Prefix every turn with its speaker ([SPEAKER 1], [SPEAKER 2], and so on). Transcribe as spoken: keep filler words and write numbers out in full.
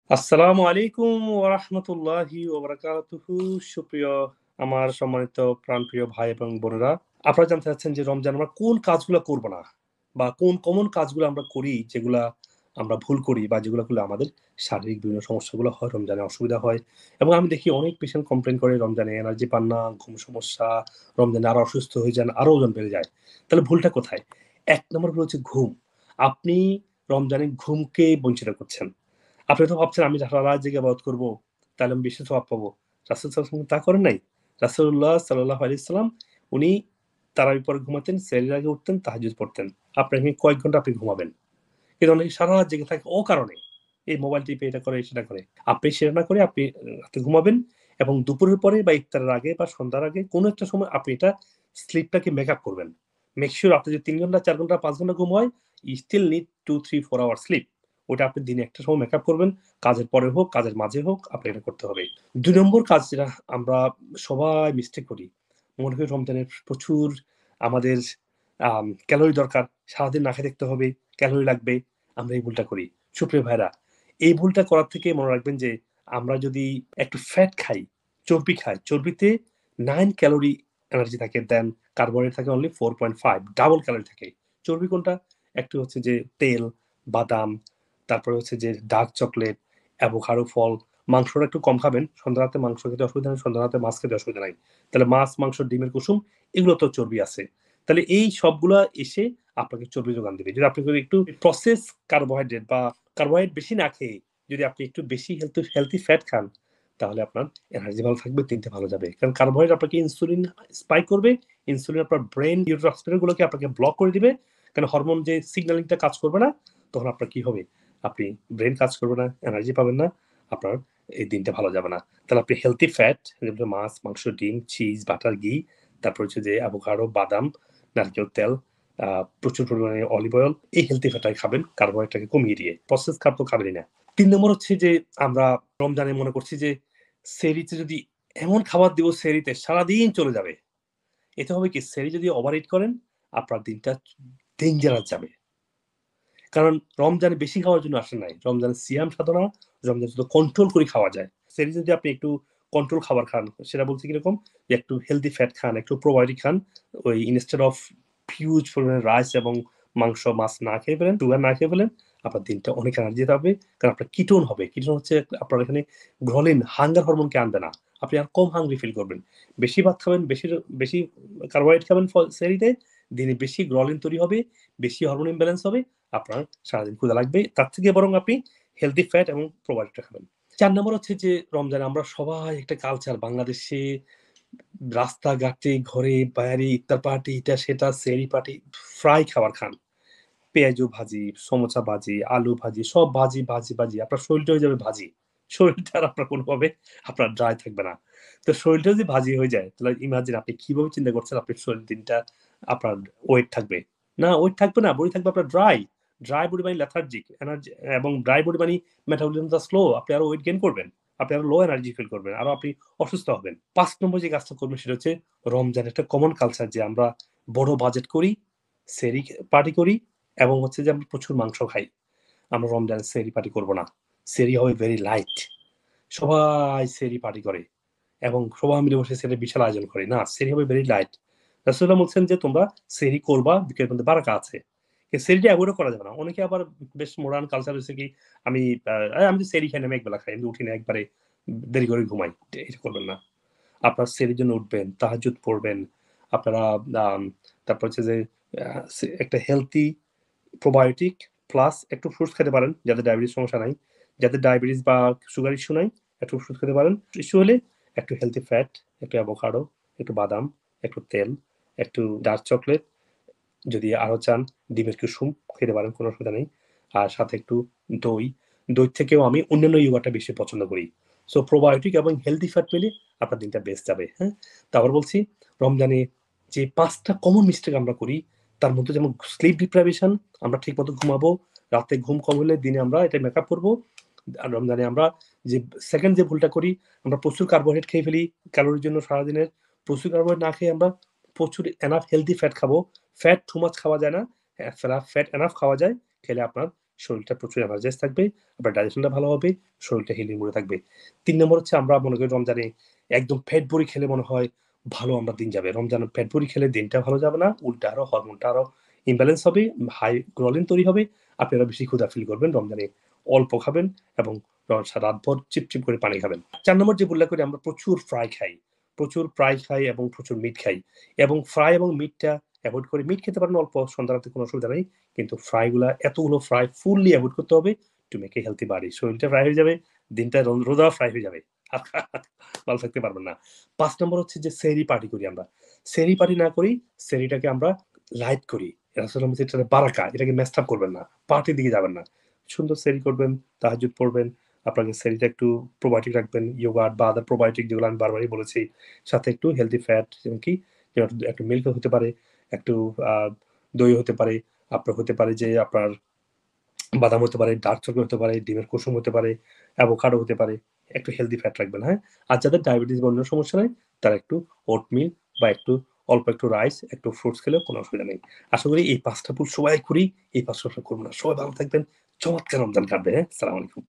[SPEAKER 1] আসসালামু আলাইকুম ওয়া রাহমাতুল্লাহি ওয়া বারাকাতুহু। সুপ্রিয় আমার সম্মানিত প্রাণপ্রিয় ভাই এবং বোনেরা, আপনারা জানতে চাচ্ছেন যে রমজান আমরা কোন কাজগুলা করব না বা কোন কমন কাজগুলো আমরা করি যেগুলা আমরা ভুল করি বা যেগুলো করলে আমাদের শারীরিক বিভিন্ন সমস্যাগুলো হয়, রমজানে অসুবিধা হয়। এবং আমি দেখি অনেক পেশেন্ট কমপ্লেইন করে রমজানে এনার্জি পান না, ঘুম সমস্যা, রমজানে আরো অসুস্থ হয়ে যান, আরো ওজন বেড়ে যায়। তাহলে ভুলটা কোথায়? এক নম্বর ভুল হচ্ছে ঘুম। আপনি রমজানে ঘুমকে বঞ্চিত করছেন। আপনি তো ভাবছেন আমি সারা রাত জেগে ইবাদত করব, তাহলে আমি বেশি সওয়াব পাবো। রাসূল সাল্লাল্লাহু আলাইহি ওয়াসাল্লাম তা করেন নাই। রাসূলুল্লাহ সাল্লাল্লাহু আলাইহি ওয়াসাল্লাম উনি তারাবির পরে ঘুমাতেন, সেহরির আগে উঠতেন, তাহাজ্জুদ পড়তেন। আপনার এখানে কয়েক ঘন্টা আপনি ঘুমাবেন। কিন্তু অনেকে সারা রাত জেগে থাকে অকারণে। এই মোবাইল টিপে এটা করে, সেটা করে। আপনি সেটা না করে আপনি আ রাতে ঘুমাবেন এবং দুপুরের পরে বা ইফতারের আগে বা সন্ধ্যার আগে কোনো একটা সময় আপনি এটা স্লিপটাকে মেক আপ করবেন। মেক সিউর আপনার যদি তিন ঘন্টা, চার ঘন্টা, পাঁচ ঘন্টা ঘুম হয়, you still need two, three, four hours sleep. ওটা আপনি দিনে একটা সময় মেক আপ করবেন। কাজের পরে হোক, কাজের মাঝে হোক, আপনার এটা করতে হবে। দুই নম্বর কাজ যেটা আমরা সবাই মিস্টেক করি। মনে করি রমজানে প্রচুর আমাদের আম ক্যালোরি দরকার। সারাদিন না খেয়ে থাকতে হবে, ক্যালোরি লাগবে। আমরা এই ভুলটা করি। সুপ্রিয় ভাইরা, এই ভুলটা করার থেকে মনে রাখবেন যে আমরা যদি একটু ফ্যাট খাই, চর্বি খাই, চর্বিতে নয় ক্যালোরি এনার্জি থাকে, দেন কার্বোহাইড্রেট থাকে অনলি চার পয়েন্ট পাঁচ, ডাবল ক্যালোরি থাকে। চর্বি কোনটা? একটু হচ্ছে যে তেল, বাদাম, তারপরে হচ্ছে যে ডার্ক চকলেট, অ্যাভোকাডো ফল। মাংসটা একটু কম খাবেন। সন্ধ্যা রাতে মাংস খেতে অসুবিধা নেই, সন্ধ্যা রাতে মাছ খেতে অসুবিধা নাই। তাহলে মাছ, মাংস, ডিমের কুসুম এগুলো তো চর্বি আছে। তাহলে এই সবগুলা এসে আপনাকে চর্বি যোগান দিবে। যদি আপনি যদি একটু প্রসেস কার্বোহাইড্রেট বা কার্বোহাইড্রেট বেশি না খেয়ে যদি আপনি একটু বেশি হেলথি হেলথি ফ্যাট খান, তাহলে আপনার এনার্জি ভালো থাকবে, দিনটা ভালো যাবে। কারণ কার্বোহাইড্রেট আপনাকে ইনসুলিন স্পাইক করবে। ইনসুলিন আপনার ব্রেইন নিউরোট্রান্সমিটার গুলোকে আপনাকে ব্লক করে দিবে। কারণ হরমোন যে সিগন্যালিংটা কাজ করবে না, তখন আপনার কি হবে? আপনি ব্রেইন কাজ করবে না, এনার্জি পাবেন না, আপনার এই দিনটা ভালো যাবে না। তাহলে আপনি হেলথি ফ্যাট যেগুলো মাছ, মাংস, ডিম, চিজ, বাটার, ঘি, তারপর হচ্ছে যে অ্যাভোকাডো, বাদাম, নারকেল তেল, আ প্রচুর পরিমাণে অলিভ অয়েল, এই হেলথি ফ্যাটটাই খাবেন, কার্বোহাইড্রেটটাকে কমিয়ে দিয়ে। প্রসেস খাবার তো খাবেনই না। তিন নম্বর হচ্ছে যে আমরা রমজানে মনে করছি যে সেহরিতে যদি এমন খাবার দিব সেহরিতে সারাদিন চলে যাবে। এতে হবে কি, সেহরি যদি ওভার ইট করেন আপনার দিনটা ডেঞ্জারাস যাবে। কারণ রমজানে বেশি খাওয়ার জন্য আসে নাই। রমজানে সিয়াম সাধনা, রমজানে শুধু কন্ট্রোল করে খাওয়া যায়। সেহরি যদি আপনি একটু কন্ট্রোল খাবার খান, সেটা বলতে কিরকম? যে একটু হেলথি ফ্যাট খান, একটু প্রোবায়োটিক খান। ওই ইনস্টেড অফ হিউজ পরিমাণে রাইস এবং মাংস, মাছ না খেয়ে ফেলেন, সুগার না খেয়ে ফেলেন, আপনার দিনটা অনেক এনার্জি পাবে। কারণ আপনার কিটোন হবে। কিটোন হচ্ছে আপনার এখানে গ্রলিন, হাঙ্গার হরমোনকে আনবে না। আপনি আর কম হাংরি ফিল করবেন। বেশি ভাত খাবেন, বেশি বেশি কার্বোহাইড্রেট খাবেন ফ সেহরিতে, দিনে বেশি গ্রলিন তৈরি হবে, বেশি হরমোন ইমব্যালেন্স হবে। আপনার সারাদিন ক্ষুধা লাগবে। তার থেকে বরং আপনি হেলথি ফ্যাট এবং প্রোবায়োটিকটা খাবেন। চার নম্বর হচ্ছে যে রমজানে আমরা সবাই একটা কালচার বাংলাদেশে রাস্তাঘাটে, ঘরে, বাইরে ইফতার পার্টি, এটা সেটা, সেহরি পার্টি, ফ্রাই খাবার খান। পেঁয়াজু ভাজি, সমোসা ভাজি, আলু ভাজি, সব ভাজি, ভাজি, ভাজি। আপনার শরীরটা হয়ে যাবে ভাজি। শরীরটা আর আপনার কোনোভাবে আপনার ড্রাই থাকবে না। তো শরীরটা যদি ভাজি হয়ে যায়, তাহলে ইমাজিন আপনি কিভাবে চিন্তা করছেন আপনার শরীর দিনটা আপনার ওয়েট থাকবে। না, ওয়েট থাকবে না। বডি থাকবে আপনার ড্রাই। ড্রাই বডি মানে লেথার্জিক এনার্জি, এবং ড্রাই বডি মানে মেটাবলিজমটা স্লো। আপনি আরো ওয়েট গেইন করবেন। আপনি আরো লো এনার্জি ফিল করবেন। আরো আপনি অসুস্থ হবেন। পাঁচ নম্বর যে কাজটা করবেন সেটা হচ্ছে রমজান একটা কমন কালচার যে আমরা বড় বাজেট করি, সেহরি পার্টি করি এবং হচ্ছে যে আমরা প্রচুর মাংস খাই। আমরা রমজানে সেহরি পার্টি করব না। সেহরি হবে ভেরি লাইট। সবাই সেহরি পার্টি করে এবং সবাই মিলে বসে সেহরির বিশাল আয়োজন করে। না, সেহরি হবে ভেরি লাইট। রাসূলুল্লাহ বলছেন যে তোমরা সেহরি করবা, বিকেলের মধ্যে বারাকা আছে। কিন্তু সেহরিটা এভয়েডও করা যাবে না। অনেকে আবার বেশ মডার্ন কালচার হইছে কি, আমি আ আমি তো সেহরি খাই না, আমি একবেলা খাই। আমি উঠি না, একবারে দেরি করে ঘুমাই। এটা করবেন না। আপনার সেহরির জন্য উঠবেন, তাহাজ্জুদ পড়বেন। আপনারা আম তারপর হচ্ছে যে আ সে একটা হেলথি প্রোবায়োটিক প্লাস একটু ফ্রুটস খেতে পারেন যাদের ডায়াবেটিস সমস্যা নাই। যাদের ডায়াবেটিস বা সুগার ইস্যু নাই, একটু ফ্রুটস খেতে পারেন। ইস্যু হলে একটু হেলথি ফ্যাট, একটু অ্যাভোকাডো, একটু বাদাম, একটু তেল, একটু ডার্ক চকলেট, যদি আরো চান ডিমের কুসুম খেতে পারেন, কোনো অসুবিধা নেই। আর সাথে একটু দই। দই থেকেও আমি অন্যান্য ইয়োগার্টটা বেশি পছন্দ করি। সো প্রোবায়োটিক এবং হেলথি ফ্যাট পেলে আপনার দিনটা বেস্ট যাবে, হ্যাঁ? তো আবার বলছি, রমজানে যে পাঁচ টা কমন মিস্টেক আমরা করি, তার মধ্যে যেমন স্লিপ ডিপ্রাইভেশন, আমরা ঠিকমতো ঘুমাবো, রাতে ঘুম কম হলে দিনে আমরা এটা মেকআপ করবো। আর রমজানে আমরা যে সেকেন্ড যে ভুলটা করি, আমরা প্রচুর কার্বোহাইড্রেট খেয়ে ফেলি ক্যালোরির জন্য সারাদিনের। প্রচুর কার্বোহাইড্রেট না খেয়ে আমরা প্রচুর এনাফ হেলথি ফ্যাট খাবো। ফ্যাট টু মাচ খাওয়া যায় না। হ্যাঁ, ফ্যাট ফ্যাট এনাফ খাওয়া যায়। খেলে আপনার শরীরটা প্রচুর এনার্জাইজ থাকবে, আপনার ডাইজেশনটা ভালো হবে, শরীরটা হিলিং মোডে থাকবে। তিন নম্বর হচ্ছে আমরা মনে করি রমজানে একদম পেট ভরে খেলে মনে হয় ভালো আমরা দিন যাবে। রমজানে পেট ভরে খেলে দিনটা ভালো যাবে না, উল্টা আরো হরমোনটা আরো ইমব্যালেন্স হবে, হাই গ্রলিন তৈরি হবে, আপনি আরো বেশি ক্ষুধা ফিল করবেন। রমজানে অল্প খাবেন এবং রাতভর চিপচিপ করে পানি খাবেন। চার নম্বর যে বললা করি আমরা প্রচুর ফ্রাই খাই, প্রচুর ফ্রাই খাই এবং প্রচুর মিট খাই, এবং ফ্রাই এবং মিটটা অ্যাভয়েড করে, মিট খেতে পারেন অল্প সন্ধ্যা রাতে কোনো অসুবিধা নেই, কিন্তু ফ্রাই গুলা এতগুলো ফ্রাই ফুললি অ্যাভয়েড করতে হবে টু মেক এ হেলথি বাড়ি। শরীরটা ফ্রাই হয়ে যাবে, দিনটা রোজা ফ্রাই হয়ে যাবে, ভালো থাকতে পারবেন না। পাঁচ নম্বর হচ্ছে যে সেহরি পার্টি করি আমরা, সেহরি পার্টি না করি, সেহরিটাকে আমরা লাইট করি, বারাকা, এটাকে মেস্ট আপ করবেন না, পার্টির দিকে যাবেন না, সুন্দর সেহরি করবেন, তাহাজ্জুদ পড়বেন, আপনাকে সেহরিটা একটু প্রোবায়োটিক রাখবেন, ইয়োগার্ট বা আদার প্রোবায়োটিক যেগুলো আমি বারবারই বলেছি, সাথে একটু হেলদি ফ্যাট, যেমন কি একটু মিল্ক হতে পারে, একটু দই হতে পারে, আপনার হতে পারে যে আপনার বাদাম হতে পারে, ডার্ক চকলেট হতে পারে, ডিমের কুসুম হতে পারে, অ্যাভোকাডো হতে পারে, একটু হেলদি ফ্যাট রাখবেন। হ্যাঁ, আর যাদের ডায়াবেটিস বা অন্য সমস্যা নেই তারা একটু ওটমিল বা একটু অল্প একটু রাইস, একটু ফ্রুটস খেলেও কোনো অসুবিধা নেই। আশা করি এই পাঁচটা ফুল সবাই করি, এই পাঁচটা করবো না, সবাই ভালো থাকবেন, চমৎকার রমজান কাটবে। হ্যাঁ, সালাম আলাইকুম।